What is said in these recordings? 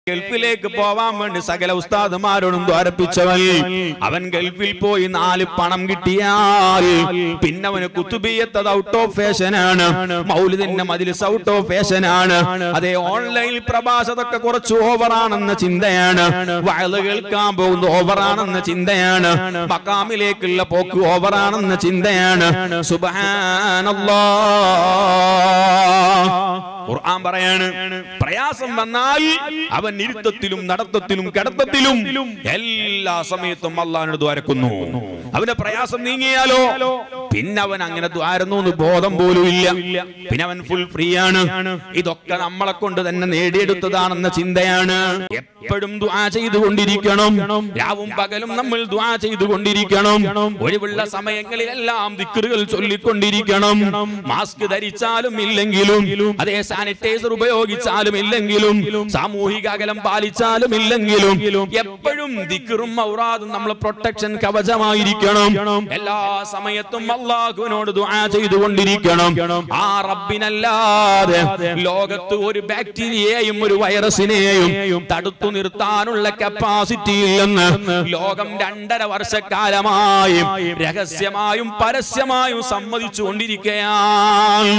ഗൾഫിലേക്ക് പോവാൻ വേണ്ടി സകല ഉസ്താദുമാരോടും ദ്വാരപ്പിച്ചവൻ അവൻ ഗൾഫിൽ പോയി 4 പണം കിട്ടിയാൽ പിന്നെ അവന് കുത്തുബിയത്ത് ഔട്ട് ഓഫ് ഫാഷൻ ആണ്, മൗലിദിന്റെ മജ്ലിസ് ഔട്ട് ഓഫ് ഫാഷൻ ആണ്, അതേ ഓൺലൈൻ പ്രഭാഷണമൊക്കെ കുറച്ച് ഓവറാണെന്ന ചിന്തയാണ്, വഅദ് കേൾക്കാൻ പോകുന്നത് ഓവറാണെന്ന ചിന്തയാണ്, മഖാമിലേക്കുള്ള പോക്ക് ഓവറാണെന്ന ചിന്തയാണ്. സുബ്ഹാനല്ലാഹ്, ഖുർആൻ പറയാണ് പ്രയാസം വന്നാൽ അവൻ ഇരുത്തത്തിലും നടത്തത്തിലും കിടത്തത്തിലും എല്ലാ സമയത്തും അല്ലാഹുവിനോട് ദ്വാരക്കുന്നു. അവന്റെ പ്രയാസം നീങ്ങിയാലോ പിന്നെ അവൻ അങ്ങനെ ദ്വാരുന്നു എന്ന് ബോധം പോലും ഇല്ല, പിന്നെ അവൻ ഫുൾ ഫ്രീ ആണ്. ഇതൊക്കെ നമ്മളെ കൊണ്ട് തന്നെ നേടിയെടുത്തതാണെന്ന ചിന്തയാണ്. എപ്പോഴും ദുആ ചെയ്തുകൊണ്ടിരിക്കണം, രാവും പകലും നമ്മൾ ദുആ ചെയ്തുകൊണ്ടിരിക്കണം. ഒഴിവുള്ള സമയങ്ങളിലെല്ലാം ദിക്റുകൾ ചൊല്ലിക്കൊണ്ടിരിക്കണം. മാസ്ക് ധരിച്ചാലും ഇല്ലെങ്കിലും, അതേ സാനിറ്റൈസർ ഉപയോഗിച്ചാലും ഇല്ലെങ്കിലും, സാമൂഹിക അകലം പാലിച്ചാലും ഇല്ലെങ്കിലും എപ്പോഴും ദിക്റും ഔറാദും നമ്മൾ പ്രൊട്ടക്ഷൻ കവചമായിരിക്കണം. എല്ലാ സമയത്തും അല്ലാഹുവിനോട് ദുആ ചെയ്തുകൊണ്ടിരിക്കണം. ആ റബ്ബിനല്ലാതെ ലോകത്ത് ഒരു ബാക്ടീരിയയെയും ഒരു വൈറസിനെയും തടുത്തു നിർത്താനുള്ള കപ്പാസിറ്റി ഇല്ലെന്ന് ലോകം 2.5 വർഷക്കാലമായി രഹസ്യമായും പരസ്യമായും സമ്മതിച്ചു കൊണ്ടിരിക്കുകയാണ്.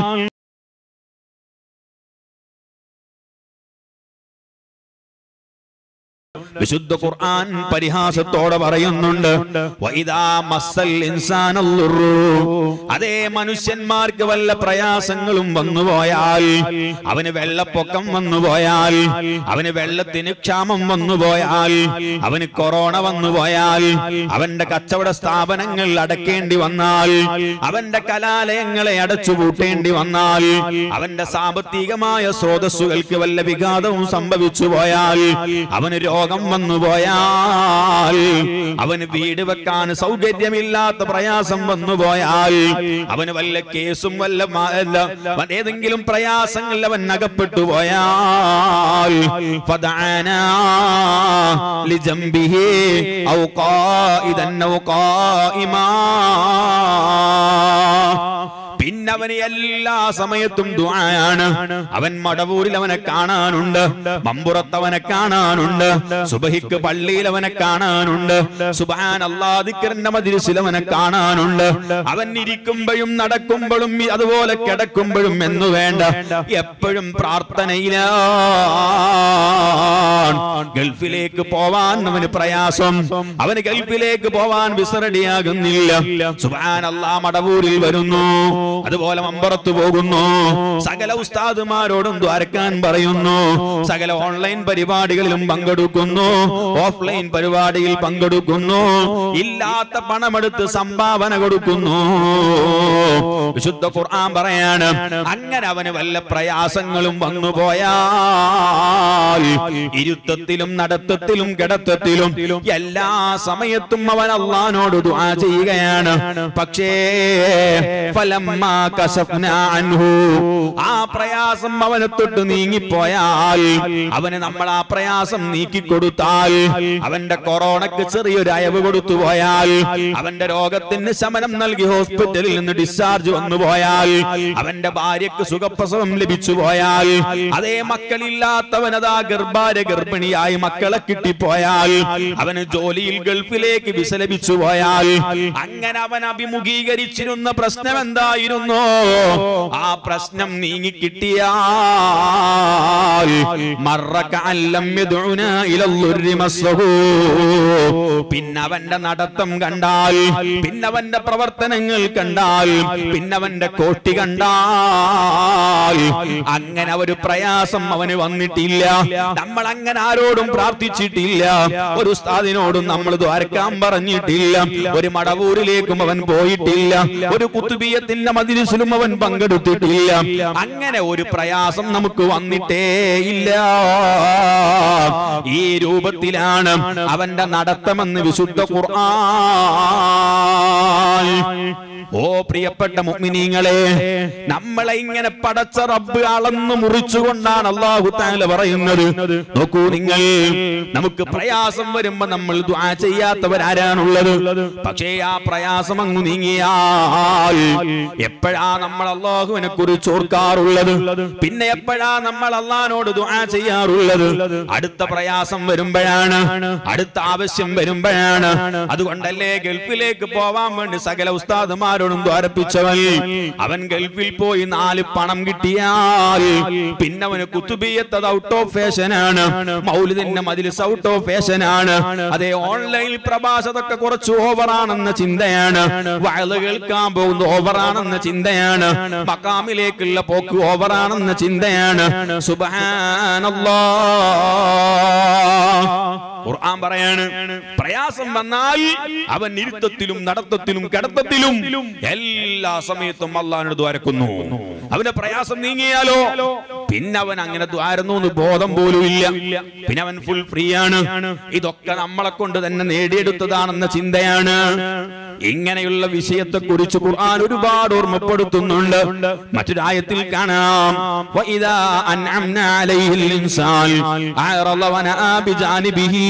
വിശുദ്ധ ഖുർആൻ പരിഹാസത്തോടെ പറയുന്നുണ്ട്, വഇദാ മസ്സൽ ഇൻസാനല്ലുറു, അതേ മനുഷ്യന്മാർക്ക് വല്ല പ്രയാസങ്ങളും വന്നുപോയാൽ, അവന് വെള്ളപ്പൊക്കം വന്നുപോയാൽ, അവന് വെള്ളത്തിന് ക്ഷാമം വന്നുപോയാൽ, അവന് കൊറോണ വന്നുപോയാൽ, അവന്റെ കച്ചവട സ്ഥാപനങ്ങൾ അടക്കേണ്ടി വന്നാൽ, അവന്റെ കലാലയങ്ങളെ അടച്ചുപൂട്ടേണ്ടി വന്നാൽ, അവന്റെ സാമ്പത്തികമായ സ്രോതസ്സുകൾക്ക് വല്ല വിഘാതവും സംഭവിച്ചു പോയാൽ, അവന് രോഗം വന്നുപോയാൽ, അവന് വീട് വെക്കാൻ സൗകര്യമില്ലാത്ത പ്രയാസം വന്നുപോയാൽ, അവന് വല്ല കേസും വല്ല ഏതെങ്കിലും പ്രയാസങ്ങൾ അവൻ അകപ്പെട്ടു പോയാൽ, ഫദഅനാ ലിജംബിഹി ഔ ഖായിദൻ ഔ ഖായിമാ, പിന്നെ അവന് എല്ലാ സമയത്തും ദുആയാണ്. അവൻ മടവൂരിൽ അവനെ കാണാനുണ്ട്, മമ്പുറത്ത് അവനെ കാണാനുണ്ട്, സുബഹിക്ക് പള്ളിയിൽ അവനെ കാണാനുണ്ട്, സുബ്ഹാനല്ലാഹ് ദിക്റിന്റെ മജ്ലിസിൽ അവനെ കാണാനുണ്ട്. അവൻ ഇരിക്കുമ്പോഴും നടക്കുമ്പോഴും അതുപോലെ കിടക്കുമ്പോഴും എന്ന് വേണ്ട എപ്പോഴും പ്രാർത്ഥനയിലാണ്. ഗൾഫിലേക്ക് പോവാൻ അവന് പ്രയാസം, അവന് ഗൾഫിലേക്ക് പോവാൻ വിസ റെഡിയാകുന്നില്ല. സുബ്ഹാനല്ലാഹ് മടവൂരിൽ വരുന്നു, അതുപോലെ മമ്പറത്ത് പോകുന്നു, സകല ഉസ്താദുമാരോടും ദ്വാരക്കാൻ പറയുന്നു, സകല ഓൺലൈൻ പരിപാടികളിലും പങ്കെടുക്കുന്നു, ഓഫ്ലൈൻ പരിപാടിയിൽ പങ്കെടുക്കുന്നു, ഇല്ലാത്ത പണമെടുത്ത് സംഭാവന കൊടുക്കുന്നു. വിശുദ്ധ ഖുർആൻ പറയാണ്, അങ്ങനെ അവന് വല്ല പ്രയാസങ്ങളും വന്നുപോയാൽ ഇരുത്തത്തിലും നടത്തത്തിലും കിടത്തത്തിലും എല്ലാ സമയത്തും അവൻ അല്ലാഹുവിനോട് ദുആ ചെയ്യുകയാണ്. പക്ഷേ ആ പ്രയാസം അവനെ തൊട്ട് നീങ്ങിപ്പോയാൽ, അവന് നമ്മൾ ആ പ്രയാസം നീക്കിക്കൊടുത്താൽ, അവന്റെ കൊറോണക്ക് ചെറിയൊരു അയവ് കൊടുത്തു പോയാൽ, അവന്റെ രോഗത്തിന് ശമനം നൽകി ഹോസ്പിറ്റലിൽ നിന്ന് ഡിസ്ചാർജ് വന്നുപോയാൽ, അവന്റെ ഭാര്യക്ക് സുഖപ്രസവം ലഭിച്ചു പോയാൽ, അതേ മക്കളില്ലാത്തവനതാ ഗർഭിണിയായി മക്കളെ കിട്ടിപ്പോയാൽ, അവന് ജോലിയിൽ ഗൾഫിലേക്ക് വിസ ലഭിച്ചു പോയാൽ, അങ്ങനെ അവൻ അഭിമുഖീകരിച്ചിരുന്ന പ്രശ്നം എന്തായിരുന്നു? ആ പ്രശ്നം നീങ്ങിക്കിട്ടിയാൽ പിന്നെ അവന്റെ നടത്തം കണ്ടാൽ, പിന്നെ അവന്റെ പ്രവർത്തനങ്ങൾ കണ്ടാൽ, പിന്നെ അവന്റെ കോട്ടി കണ്ടാൽ, അങ്ങനെ ഒരു പ്രയാസം അവന് വന്നിട്ടില്ല. നമ്മൾ അങ്ങനെ ആരോടും പ്രാർത്ഥിച്ചിട്ടില്ല, ഒരു ഉസ്താദിനോടും നമ്മൾ ദ്വാരക്കാൻ പറഞ്ഞിട്ടില്ല, ഒരു മടവൂരിലേക്കും അവൻ പോയിട്ടില്ല, ഒരു കുത്തുബിയത്തിന്റെ മജ്ലിസിലും അവൻ പങ്കെടുത്തിട്ടില്ല. അങ്ങനെ ഒരു പ്രയാസം നമുക്ക് വന്നിട്ടേ ഇല്ല. ഈ രൂപത്തിലാണ് അവന്റെ നടത്തമെന്ന് വിശുദ്ധ ഖുർആൻ. ഓ പ്രിയപ്പെട്ട മുഅ്മിനീങ്ങളെ, നമ്മളെ ഇങ്ങനെ പടച്ച റബ്ബ് അളന്നു മുറിച്ചുകൊണ്ടാണ് അല്ലാഹു തആല പറയുന്നത്. നോക്കൂ നിങ്ങൾ, നമുക്ക് പ്രയാസം വരുമ്പോ നമ്മൾ ദുആ ചെയ്യാത്തവരാരാണുള്ളത്? പക്ഷേ ആ പ്രയാസം അങ്ങ് നീങ്ങിയാൽ എപ്പോഴാ നമ്മൾ അല്ലാഹുവിനെ കുറിച്ച് ഓർക്കാറുള്ളത്? പിന്നെ എപ്പോഴാ നമ്മൾ അല്ലാഹുവിനോട് ദുആ ചെയ്യാറുള്ളത്? അടുത്ത പ്രയാസം വരുമ്പോഴാണ്, അടുത്ത ആവശ്യം വരുമ്പോഴാണ്. അതുകൊണ്ടല്ലേ ഗൾഫിലേക്ക് പോവാൻ വേണ്ടി സകല ഉസ്താദുമാരോടും ദ്വാരപ്പിച്ചവൻ, അവൻ ഗൾഫിൽ പോയി 4 പണം കിട്ടിയാൽ പിന്നെ അവന് കുത്തുബിയ്യത്ത് ഔട്ട് ഓഫ് ഫാഷനാണ്, മൗലിദിന്റെ മജ്ലിസ് ഔട്ട് ഓഫ് ഫാഷനാണ്, അതേ ഓൺലൈൻ പ്രഭാഷണമൊക്കെ കുറച്ച് ഓവറാണെന്ന ചിന്തയാണ്, വഅള് കേൾക്കാൻ പോകുന്നത് ഓവറാണെന്ന ചിന്തയാണ്, മഖാമിലേക്കുള്ള പോക്ക് ഓവറാണെന്ന ചിന്തയാണ്. സുബ്ഹാനല്ലാഹ്, ഖുർആൻ പറയാണ്, പ്രയാസം വന്നാൽ അവൻ ഇരുത്തത്തിലും നടത്തത്തിലും കിടത്തത്തിലും എല്ലാ സമയത്തും അല്ലാഹുവിനോട് ദ്വാരക്കുന്നു. അവന്റെ പ്രയാസം നീങ്ങിയാലോ പിന്നെ അവൻ അങ്ങനെ ദ്വാരുന്നു എന്ന് ബോധം പോലും ഇല്ല, പിന്നെ അവൻ ഫുൾ ഫ്രീ ആണ്. ഇതൊക്കെ നമ്മളെ കൊണ്ട് തന്നെ നേടിയെടുത്തതാണെന്ന ചിന്തയാണ്. ഇങ്ങനെയുള്ള വിഷയത്തെ കുറിച്ച് ഖുർആൻ ഒരുപാട് ഓർമ്മപ്പെടുത്തുന്നുണ്ട്. മറ്റൊരായത്തിൽ കാണാം, വഇദാ അൻഅംനാ അലൈഹിൽ ഇൻസാൻ അഅറള വനആ ബിജാനിബിഹി,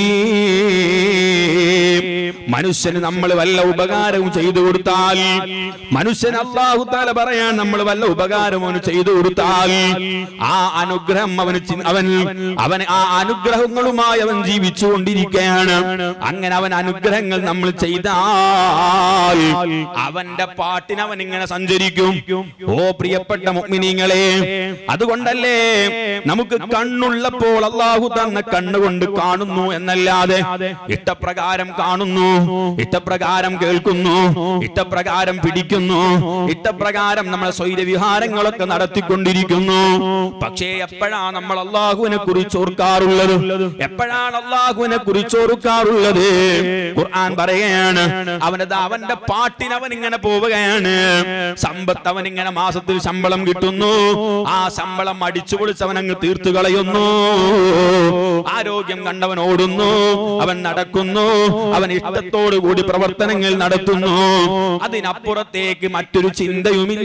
മനുഷ്യന് നമ്മൾ വല്ല ഉപകാരവും ചെയ്തു കൊടുത്താൽ, മനുഷ്യൻ അല്ലാഹു തആല പറയാൻ നമ്മൾ വല്ല ഉപകാരവും അവന് ചെയ്തു കൊടുത്താൽ ആ അനുഗ്രഹം അവൻ ആ അനുഗ്രഹങ്ങളുമായി അവൻ ജീവിച്ചുകൊണ്ടിരിക്കുകയാണ്. അങ്ങനെ അവൻ അനുഗ്രഹങ്ങൾ നമ്മൾ ചെയ്താൽ അവന്റെ പാട്ടിന് അവൻ ഇങ്ങനെ സഞ്ചരിക്കും. ഓ പ്രിയപ്പെട്ട മുഅ്മിനീങ്ങളെ, അതുകൊണ്ടല്ലേ നമുക്ക് കണ്ണുള്ളപ്പോൾ അല്ലാഹു തന്ന കണ്ണുകൊണ്ട് കാണുന്നു എന്നല്ലാതെ ഇഷ്ടപ്രകാരം കാണുന്നു, ഇഷ്ടപ്രകാരം കേൾക്കുന്നു, ഇഷ്ടപ്രകാരം പിടിക്കുന്നു, ഇഷ്ടപ്രകാരം നമ്മളെ സ്വൈരവിഹാരങ്ങളൊക്കെ നടത്തിക്കൊണ്ടിരിക്കുന്നു. പക്ഷേ എപ്പോഴാണ് നമ്മൾ അല്ലാഹുവിനെ കുറിച്ച് ഓർക്കാറുള്ളത്? എപ്പോഴാണ് അല്ലാഹുവിനെ കുറിച്ച് ഓർക്കാറുള്ളത്? ഖുർആൻ പറയുകയാണ്, അവന്റെ പാട്ടിന് അവൻ ഇങ്ങനെ പോവുകയാണ്. സമ്പത്ത് അവൻ ഇങ്ങനെ മാസത്തിൽ ശമ്പളം കിട്ടുന്നു, ആ ശമ്പളം അടിച്ചു പൊളിച്ച് അവൻ അങ്ങ് തീർത്തു കളയുന്നു. ആരോഗ്യം കണ്ടവൻ ഓടുന്നു, അവൻ നടക്കുന്നു, അവൻ ഇഷ്ടത്തോടു കൂടി പ്രവർത്തനങ്ങൾ നടത്തുന്നു. അതിനപ്പുറത്തേക്ക് മറ്റൊരു ചിന്തയുമില്ല.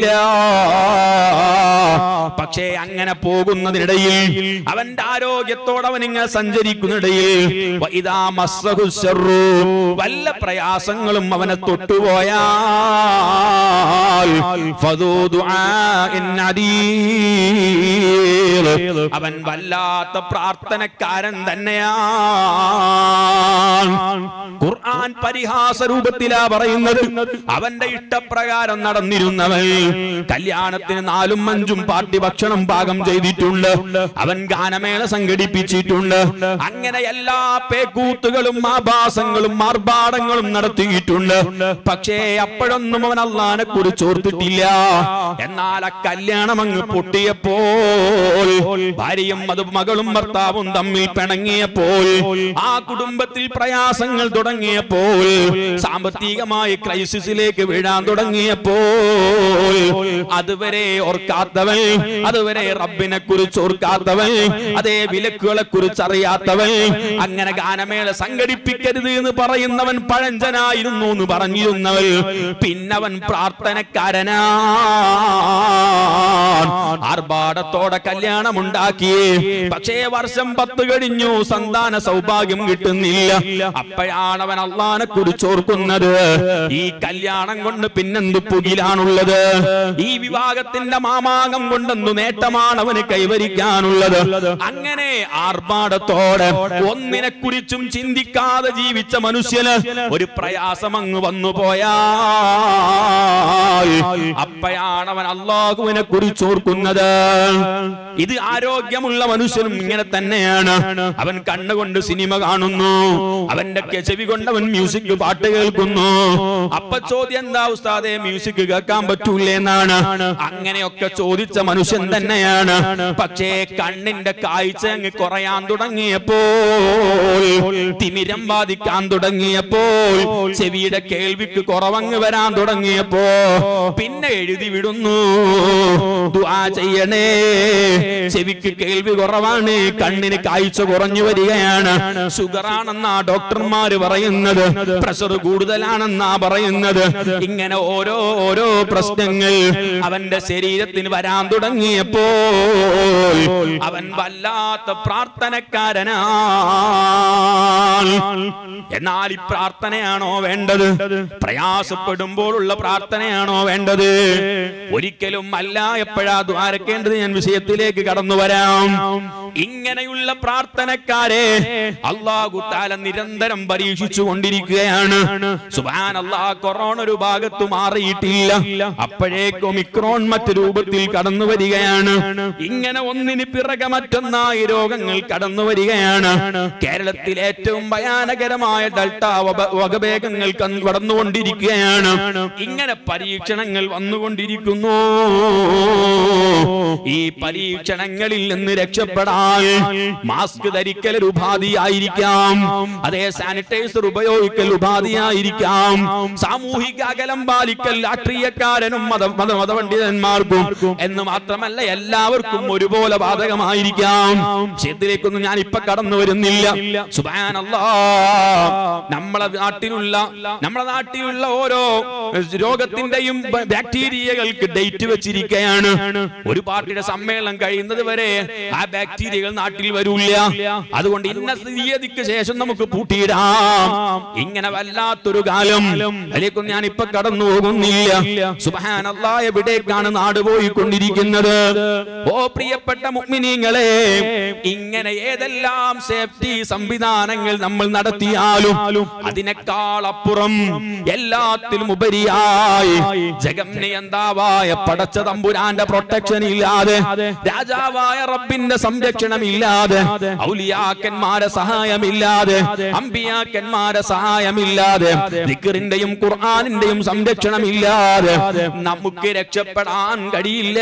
പക്ഷേ അങ്ങനെ പോകുന്നതിനിടയിൽ, അവന്റെ ആരോഗ്യത്തോടെ അവൻ ഇങ്ങനെ സഞ്ചരിക്കുന്നിടയിൽ ഇദാ മസ്സഹു ശർറു, വല്ല പ്രയാസങ്ങളും അവനെ തൊട്ടുപോയാൽ ഫദൂ ദുആഇൻ അദീർ, അവൻ വല്ലാത്ത പ്രാർത്ഥനക്കാരൻ തന്നെയാണ്. ഖുർആൻ പരിഹാസ രൂപത്തിലാ പറയുന്നത്. അവന്റെ ഇഷ്ടപ്രകാരം നടന്നിരുന്നവൻ കല്യാണത്തിന് 4ഉം 5ഉം പാർട്ടി ഭക്ഷണം പാകം ചെയ്തിട്ടുണ്ട്, അവൻ ഗാനമേള സംഘടിപ്പിച്ചിട്ടുണ്ട്, അങ്ങനെ എല്ലാ പേക്കൂത്തുകളും ആഭാസങ്ങളും ആർഭാടങ്ങളും നടത്തിയിട്ടുണ്ട്. പക്ഷേ അപ്പോഴൊന്നും അവൻ അല്ലാഹുവിനെ കുറിച്ച് ഓർത്തിട്ടില്ല. എന്നാൽ ആ കല്യാണം അങ്ങ് പൊട്ടിയപ്പോൾ, ഭാര്യയും മകളും ഭർത്താവും തമ്മിൽ പിണങ്ങിയപ്പോൾ, ആ കുടുംബത്തിൽ പ്രയാസങ്ങൾ തുടങ്ങിയപ്പോൾ, സാമ്പത്തികമായി ക്രൈസിസിലേക്ക് വീഴാൻ തുടങ്ങിയപ്പോൾ, അതുവരെ ഓർക്കാത്തവൻ, അതുവരെ റബ്ബിനെ കുറിച്ച് ഓർക്കാത്തവൻ, അതേ വിലക്കുകളെ കുറിച്ച് അറിയാത്തവൻ, അങ്ങനെ ഗാനമേള സംഘടിപ്പിക്കരുത് എന്ന് പറയുന്നവൻ പഴഞ്ചനായിരുന്നു എന്ന് പറഞ്ഞിരുന്നവൻ പിന്നവൻ പ്രാർത്ഥനക്കാരനാ. ആർഭാടത്തോടെ കല്യാണം ഉണ്ടാക്കി, പക്ഷേ വർഷം 10 കഴിഞ്ഞു, സന്താന സൗഭാഗ്യം കിട്ടുന്നില്ല. അപ്പോഴാണ് അവൻ അല്ലാഹുവിനെ കുറിച്ച് ഓർക്കുന്നത്. ഈ കല്യാണം കൊണ്ട് പിന്നെന്തു പുകിലാണുള്ളത്? ഈ വിവാഹത്തിന്റെ മാമാകം കൊണ്ടെന്തു നേട്ടമാണ് അവന് കൈവരിക്കാനുള്ളത്? അങ്ങനെ ആർഭാടത്തോടെ ഒന്നിനെ കുറിച്ചും ചിന്തിക്കാതെ ജീവിച്ച മനുഷ്യന് ഒരു പ്രയാസം അങ്ങ് വന്നു പോയാൽ അപ്പോഴാണ് അവൻ അല്ലാഹുവിനെ കുറിച്ച് ഓർക്കുന്നത്. ഇത് ആരോഗ്യമുള്ള മനുഷ്യനും ഇങ്ങനെ തന്നെയാണ്. അവൻ കണ്ണുകൊണ്ട് സിനിമ കാണുന്നു, അവന്റെ ചെവി കൊണ്ട് അവൻ മ്യൂസിക് പാട്ട് കേൾക്കുന്നു. അപ്പൊ ചോദ്യം എന്താ ഉസ്താദേ, മ്യൂസിക് കേൾക്കാൻ പറ്റൂലേ എന്നാണ്. അങ്ങനെയൊക്കെ ചോദിച്ച മനുഷ്യൻ തന്നെയാണ് പക്ഷേ കണ്ണിന്റെ കാഴ്ച അങ്ങ് കുറയാൻ തുടങ്ങിയപ്പോൾ, തിമിരം ബാധിക്കാൻ തുടങ്ങിയപ്പോൾ, ചെവിയുടെ കേൾവിക്ക് കുറവങ്ങ് വരാൻ തുടങ്ങിയപ്പോ പിന്നെ എഴുതി വിടുന്നു, ദുആ ചെയ്യണേ, ചെവിക്ക് കേൾവി കുറവാണ്, കണ്ണിന് കാഴ്ച കുറഞ്ഞു വരികയാണ്, ഷുഗറാണെന്നാ ഡോക്ടർമാര് പറയുന്നത്, പ്രഷർ കൂടുതലാണെന്നാ പറയുന്നത്. ഇങ്ങനെ ഓരോ പ്രശ്നങ്ങൾ അവന്റെ ശരീരത്തിന് വരാൻ തുടങ്ങിയപ്പോൾ അവൻ വല്ലാത്ത പ്രാർത്ഥനക്കാരനാണ്. എന്നാൽ ഈ പ്രാർത്ഥനയാണോ വേണ്ടത്? പ്രയാസപ്പെടുമ്പോഴുള്ള പ്രാർത്ഥനയാണോ വേണ്ടത്? ഒരിക്കലും അല്ല. എപ്പോഴാ ദ്വാരക്കേണ്ടത്? ഞാൻ വിഷയത്തിലേക്ക് കടന്നു വരാം. ഇങ്ങനെയുള്ള പ്രാർത്ഥനക്കാരെ അല്ലാഹു തആല നിരന്തരം പരീക്ഷിച്ചു കൊണ്ടിരിക്കുകയാണ്. സുബ്ഹാനല്ലാഹ്, കൊറോണ ഒരു ഭാഗത്ത് മാറിയിട്ടില്ല, അപ്പോഴേക്കും ഒമിക്രോൺ മറ്റു രൂപത്തിൽ കടന്നു വരികയാണ്. ഇങ്ങനെ ഒന്നിന് പിറകെ മറ്റൊന്നായി രോഗങ്ങൾ കടന്നു വരികയാണ്. കേരളത്തിൽ ഏറ്റവും ഭയാനകരമായ ഡെൽറ്റ വകഭേദങ്ങൾ കടന്നുകൊണ്ടിരിക്കുകയാണ്. ഇങ്ങനെ പരീക്ഷണങ്ങൾ വന്നുകൊണ്ടിരിക്കുന്നു. ഈ പരീക്ഷണങ്ങളിൽ നിന്ന് രക്ഷപ്പെടാൻ മാസ്ക് ധരിക്കൽ ഒരു ഉപാധിയായിരിക്കാം, അതേ സാനിറ്റൈസർ ഉപയോഗിക്കൽ ഉപാധിയായിരിക്കാം, സാമൂഹിക അകലം പാലിക്കൽ രാഷ്ട്രീയക്കാരനും മതപണ്ഡിതന്മാർക്കും എന്ന് മാത്രമല്ല എല്ലാവർക്കും ഒരുപോലെ ബാധകമായിരിക്കാം. വിഷയത്തിലേക്കൊന്നും ഞാൻ ഇപ്പൊ കടന്നു വരുന്നില്ല. സുബ്ഹാനല്ലാഹ്, നമ്മുടെ നാട്ടിലുള്ള ഓരോ രോഗത്തിന്റെയും ബാക്ടീരിയകൾക്ക് ഡേറ്റ് വെച്ചിരിക്കുകയാണ്. ഒരു പാർട്ടിയുടെ സമ്മേളനം കഴിയുന്നത് വരെ ആ ബാക്ടീരിയകൾ നാട്ടിൽ വരൂല്ല. അതുകൊണ്ട് ഇന്ന തീയതിക്ക് ശേഷം നമുക്ക് പൂട്ടിയിടാം. ഇങ്ങനെ വല്ലാത്തൊരു കാലം, അതിലേക്കൊന്നും ഞാൻ ഇപ്പൊ കടന്നു പോകുന്നില്ല. സുബ്ഹാനല്ലാഹ്, എവിടേക്കാണ് നാട് പോയിക്കൊണ്ടിരിക്കുന്നത്? ഓ പ്രിയപ്പെട്ട മുഅ്മിനീങ്ങളെ, ഇങ്ങനെ ഏതെല്ലാം സേഫ്റ്റി സംവിധാനങ്ങൾ നമ്മൾ നടത്തിയാലും അതിനേക്കാൾ അപ്പുറം എല്ലാത്തിലും ഉപരിയായി ജഗന്നിയന്താവായ പടച്ച തമ്പുരാന്റെ പ്രൊട്ടക്ഷൻ ഇല്ലാതെ, രാജാവായ റബ്ബിന്റെ സംരക്ഷണമില്ലാതെ, ഔലിയാക്കന്മാരെ സഹായമില്ലാതെ, അമ്പിയാക്കന്മാരെ സഹായമില്ലാതെ, ദിക്റിന്റെയും ഖുർആനിന്റെയും സംരക്ഷണമില്ലാതെ നമുക്ക് രക്ഷപ്പെടാൻ കഴിയില്ല.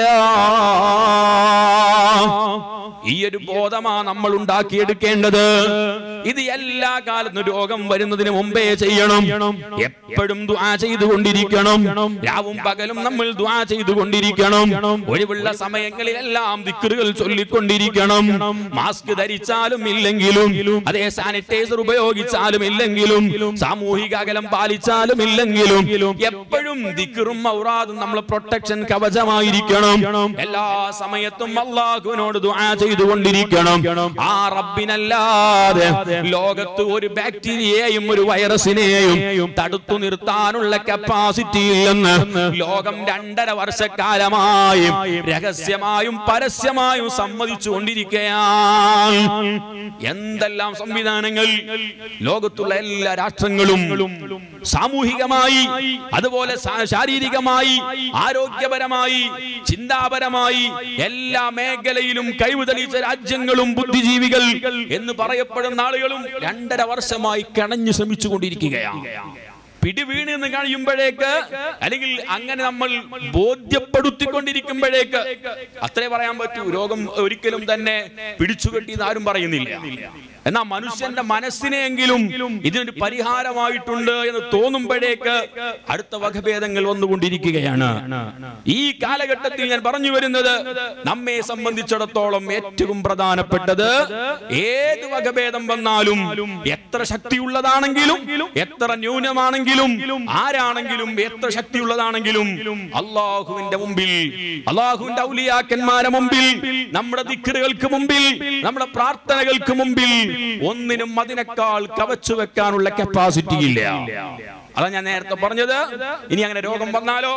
ഈ ഒരു ബോധമാ നമ്മൾ ഉണ്ടാക്കിയെടുക്കേണ്ടത്. ഇത് എല്ലാ കാലത്തും രോഗം വരുന്നതിന് മുമ്പേ ചെയ്യണം. എപ്പോഴും ദുആ ചെയ്തുകൊണ്ടിരിക്കണം. രാവും പകലും നമ്മൾ ദുആ ചെയ്തുകൊണ്ടിരിക്കണം. ഒഴിവുള്ള സമയങ്ങളിലെല്ലാം ദിക്റുകൾ ചൊല്ലിക്കൊണ്ടിരിക്കണം. മാസ്ക് ധരിച്ചാലും ഇല്ലെങ്കിലും, അതേ സാനിറ്റൈസർ ഉപയോഗിച്ചാലും ഇല്ലെങ്കിലും, സാമൂഹിക അകലം പാലിച്ചാലും ഇല്ലെങ്കിലും എപ്പോഴും ദിക്റും ഔറാദും നമ്മൾ പ്രൊട്ടക്ഷൻ കവചമായിരിക്കണം. എല്ലാ സമയത്തും അല്ലാഹുവിനോട് ദുആ ചെയ്തുകൊണ്ടിരിക്കണം. ആ റബ്ബിനല്ലാതെ ലോകത്ത് ഒരു ബാക്ടീരിയയെയും ഒരു വൈറസിനെയും തടുത്തു നിർത്താനുള്ള കപ്പാസിറ്റി ഇല്ലെന്ന് ലോകം 2.5 വർഷക്കാലമായി രഹസ്യമായും പരസ്യമായും സമ്മതിച്ചു കൊണ്ടിരിക്കുകയാണ്. എന്തെല്ലാം സംവിധാനങ്ങൾ ലോകത്തുള്ള എല്ലാ രാഷ്ട്രങ്ങളും സാമൂഹികമായി, അതുപോലെ ശാരീരികമായി, ആരോഗ്യപരമായി, ചിന്താപരമായി എല്ലാ മേഖലയിലും കഴിവുതെളിയിച്ച രാജ്യങ്ങളും ബുദ്ധിജീവികൾ എന്ന് പറയപ്പെടുന്ന ആളുകളും 2.5 വർഷമായി കിണഞ്ഞു ശ്രമിച്ചു കൊണ്ടിരിക്കുകയാണ്. പിടിവീണ് എന്ന് കഴിയുമ്പോഴേക്ക്, അല്ലെങ്കിൽ അങ്ങനെ നമ്മൾ ബോധ്യപ്പെടുത്തിക്കൊണ്ടിരിക്കുമ്പോഴേക്ക് അത്രേ പറയാൻ പറ്റൂ. രോഗം ഒരിക്കലും തന്നെ പിടിച്ചുകെട്ടിയെന്ന് ആരും പറയുന്നില്ല. എന്നാൽ മനുഷ്യന്റെ മനസ്സിനെങ്കിലും ഇതിനൊരു പരിഹാരമായിട്ടുണ്ട് എന്ന് തോന്നുമ്പോഴേക്ക് അടുത്ത വകഭേദങ്ങൾ വന്നുകൊണ്ടിരിക്കുകയാണ്. ഈ കാലഘട്ടത്തിൽ ഞാൻ പറഞ്ഞു വരുന്നത്, നമ്മെ സംബന്ധിച്ചിടത്തോളം ഏറ്റവും പ്രധാനപ്പെട്ടത്, ഏത് വകഭേദം വന്നാലും, എത്ര ശക്തിയുള്ളതാണെങ്കിലും, എത്ര ന്യൂനമാണെങ്കിലും, ആരാണെങ്കിലും, എത്ര ശക്തിയുള്ളതാണെങ്കിലും, അള്ളാഹുവിന്റെ മുമ്പിൽ, അള്ളാഹുവിന്റെ ഔലിയാക്കന്മാരെ മുമ്പിൽ, നമ്മുടെ ദിക്റുകൾക്ക് മുമ്പിൽ, നമ്മുടെ പ്രാർത്ഥനകൾക്ക് മുമ്പിൽ ഒന്നിനും അതിനേക്കാൾ കവച്ചു വെക്കാനുള്ള കപ്പാസിറ്റി ഇല്ല. അതാ ഞാൻ നേരത്തെ പറഞ്ഞത്. ഇനി അങ്ങനെ രോഗം വന്നാൽ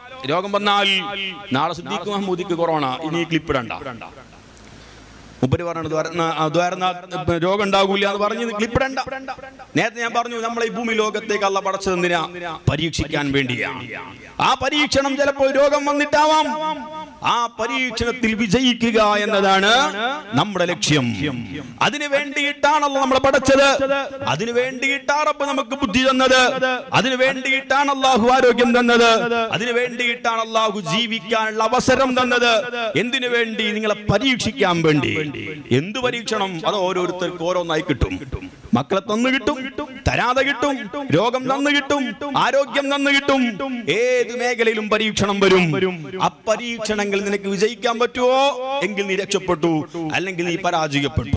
നാളെ സിദ്ദീഖ് മഹ്മൂദിക്ക് കൊറോണ, ഇനി ക്ലിപ്പിടണ്ട. മുപ്പര് പറഞ്ഞത് രോഗം ഉണ്ടാകൂല എന്ന് പറഞ്ഞ് ക്ലിപ്പിടണ്ട. നേരത്തെ ഞാൻ പറഞ്ഞു, നമ്മളെ ഈ ഭൂമി ലോകത്തേക്ക് അല്ലാഹ് പടച്ചതെന്തിനാ? പരീക്ഷിക്കാൻ വേണ്ടിയാണ്. ആ പരീക്ഷണം ചിലപ്പോൾ രോഗം വന്നിട്ടാവാം, ആ പരീക്ഷണത്തിൽ വിജയിക്കുക എന്നതാണ് നമ്മുടെ ലക്ഷ്യം. അതിനു വേണ്ടിയിട്ടാണ് അല്ലാഹു നമ്മളെ പഠിച്ചത്, അതിനു വേണ്ടിയിട്ടാണ് റബ്ബ് നമുക്ക് ബുദ്ധി തന്നത്, അതിനു വേണ്ടിയിട്ടാണ് അല്ലാഹു ആരോഗ്യം തന്നത്, അതിനു വേണ്ടിയിട്ടാണ് അല്ലാഹു ജീവിക്കാനുള്ള അവസരം തന്നത്. എന്തിനു വേണ്ടി? നിങ്ങളെ പരീക്ഷിക്കാൻ വേണ്ടി. എന്ത് പരീക്ഷണം? അത് ഓരോരുത്തർക്കും ഓരോന്നായി കിട്ടും. മക്കളെ തന്നു കിട്ടും, തരാതെ കിട്ടും, രോഗം തന്നു കിട്ടും, ആരോഗ്യം തന്നു കിട്ടും. ഏത് മേഖലയിലും പരീക്ഷണം വരും. ആ പരീക്ഷണങ്ങൾ നിനക്ക് വിജയിക്കാൻ പറ്റുമോ? എങ്കിൽ നീ രക്ഷപ്പെട്ടു, അല്ലെങ്കിൽ നീ പരാജയപ്പെട്ടു.